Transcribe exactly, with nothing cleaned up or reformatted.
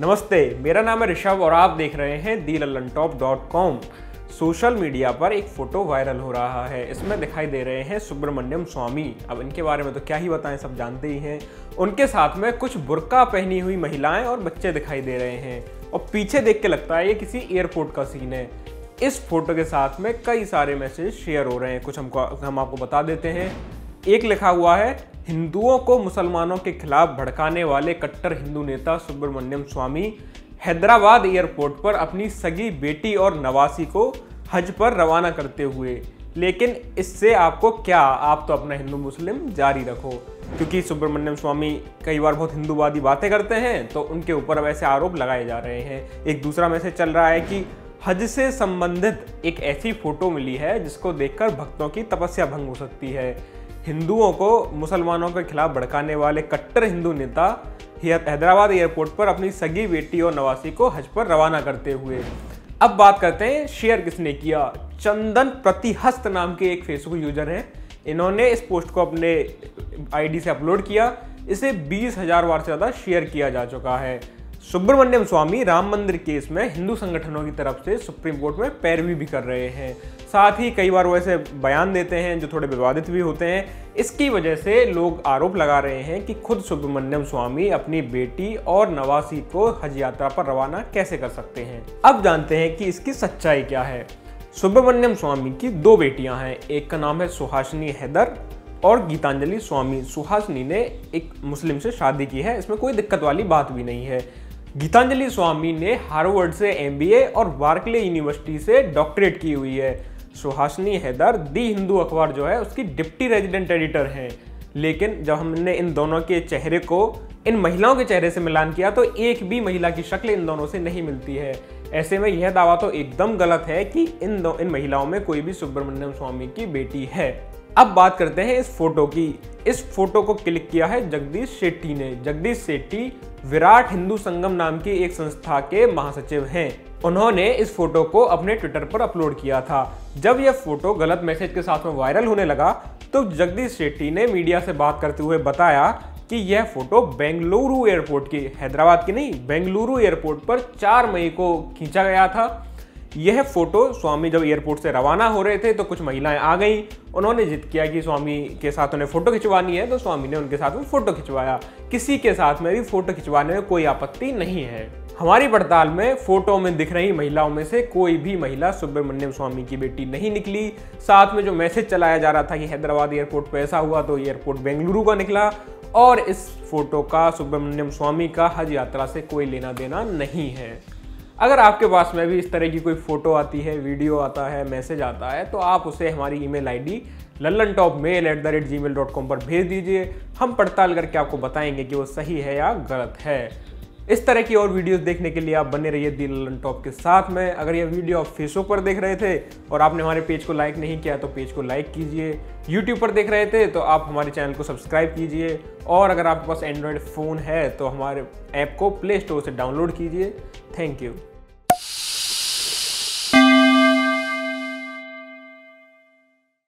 नमस्ते, मेरा नाम है ऋषभ और आप देख रहे हैं the Lallantop dot com. Social media पर एक फोटो वायरल हो रहा है। इसमें दिखाई दे रहे हैं सुब्रमण्यम स्वामी। अब इनके बारे में तो क्या ही बताएं, सब जानते ही हैं। उनके साथ में कुछ बुर्का पहनी हुई महिलाएं और बच्चे दिखाई दे रहे हैं और पीछे देख के लगता है ये किसी एयरपोर्ट का सीन है। इस फोटो के साथ में कई सारे मैसेज शेयर हो रहे हैं, कुछ हमको हम आपको बता देते हैं। एक लिखा हुआ है, हिंदुओं को मुसलमानों के खिलाफ भड़काने वाले कट्टर हिंदू नेता सुब्रमण्यम स्वामी हैदराबाद एयरपोर्ट पर अपनी सगी बेटी और नवासी को हज पर रवाना करते हुए। लेकिन इससे आपको क्या, आप तो अपना हिंदू मुस्लिम जारी रखो, क्योंकि सुब्रमण्यम स्वामी कई बार बहुत हिंदूवादी बातें करते हैं तो उनके ऊपर अब ऐसे आरोप लगाए जा रहे हैं। एक दूसरा मैसेज चल रहा है कि हज से संबंधित एक ऐसी फोटो मिली है जिसको देखकर भक्तों की तपस्या भंग हो सकती है। हिंदुओं को मुसलमानों के खिलाफ भड़काने वाले कट्टर हिंदू नेता हैदराबाद एयरपोर्ट पर अपनी सगी बेटी और नवासी को हज पर रवाना करते हुए। अब बात करते हैं शेयर किसने किया। चंदन प्रतिहस्त नाम के एक फेसबुक यूजर हैं। इन्होंने इस पोस्ट को अपने आईडी से अपलोड किया। इसे बीस हजार बार से ज़्यादा शेयर किया जा चुका है। सुब्रमण्यम स्वामी राम मंदिर केस में हिंदू संगठनों की तरफ से सुप्रीम कोर्ट में पैरवी भी कर रहे हैं। साथ ही कई बार वो ऐसे बयान देते हैं जो थोड़े विवादित भी होते हैं। इसकी वजह से लोग आरोप लगा रहे हैं कि खुद सुब्रमण्यम स्वामी अपनी बेटी और नवासी को हज यात्रा पर रवाना कैसे कर सकते हैं। अब जानते हैं कि इसकी सच्चाई क्या है। सुब्रमण्यम स्वामी की दो बेटियां हैं। एक का नाम है सुहासिनी हैदर और गीतांजलि स्वामी। सुहासिनी ने एक मुस्लिम से शादी की है, इसमें कोई दिक्कत वाली बात भी नहीं है। गीतांजलि स्वामी ने हार्वर्ड से एमबीए और बार्कले यूनिवर्सिटी से डॉक्टरेट की हुई है। सुहासिनी हैदर दी हिंदू अखबार जो है उसकी डिप्टी रेजिडेंट एडिटर हैं। लेकिन जब हमने इन दोनों के चेहरे को इन महिलाओं के चेहरे से मिलान किया तो एक भी महिला की शक्ल इन दोनों से नहीं मिलती है। ऐसे में यह दावा तो एकदम गलत है कि इन दो इन महिलाओं में कोई भी सुब्रमण्यम स्वामी की बेटी है। अब बात करते हैं इस फोटो की। इस फोटो को क्लिक किया है जगदीश शेट्टी ने। जगदीश शेट्टी विराट हिंदू संगम नाम की एक संस्था के महासचिव हैं। उन्होंने इस फोटो को अपने ट्विटर पर अपलोड किया था। जब यह फोटो गलत मैसेज के साथ में वायरल होने लगा तो जगदीश शेट्टी ने मीडिया से बात करते हुए बताया कि यह फोटो बेंगलुरु एयरपोर्ट की, हैदराबाद की नहीं, बेंगलुरु एयरपोर्ट पर चार मई को खींचा गया था। यह फोटो स्वामी जब एयरपोर्ट से रवाना हो रहे थे तो कुछ महिलाएं आ गईं। उन्होंने जिद किया कि स्वामी के साथ उन्हें फोटो खिंचवानी है तो स्वामी ने उनके साथ में फोटो खिंचवाया। किसी के साथ में भी फोटो खिंचवाने में कोई आपत्ति नहीं है। हमारी पड़ताल में फोटो में दिख रही महिलाओं में से कोई भी महिला सुब्रमण्यम स्वामी की बेटी नहीं निकली। साथ में जो मैसेज चलाया जा रहा था कि हैदराबाद एयरपोर्ट पर ऐसा हुआ तो एयरपोर्ट बेंगलुरु का निकला और इस फोटो का सुब्रमण्यम स्वामी का हज यात्रा से कोई लेना देना नहीं है। अगर आपके पास में भी इस तरह की कोई फोटो आती है, वीडियो आता है, मैसेज आता है तो आप उसे हमारी email ID Lallantop mail at the rate Gmail dot com पर भेज दीजिए। हम पड़ताल करके आपको बताएंगे कि वो सही है या गलत है। इस तरह की और वीडियोस देखने के लिए आप बने रहिए दी लल्लनटॉप के साथ में। अगर यह वीडियो आप फेसबुक पर देख रहे थे और आपने हमारे पेज को लाइक नहीं किया तो पेज को लाइक कीजिए। यूट्यूब पर देख रहे थे तो आप हमारे चैनल को सब्सक्राइब कीजिए। और अगर आपके पास एंड्रॉयड फ़ोन है तो हमारे ऐप को प्ले स्टोर से डाउनलोड कीजिए। Thank you.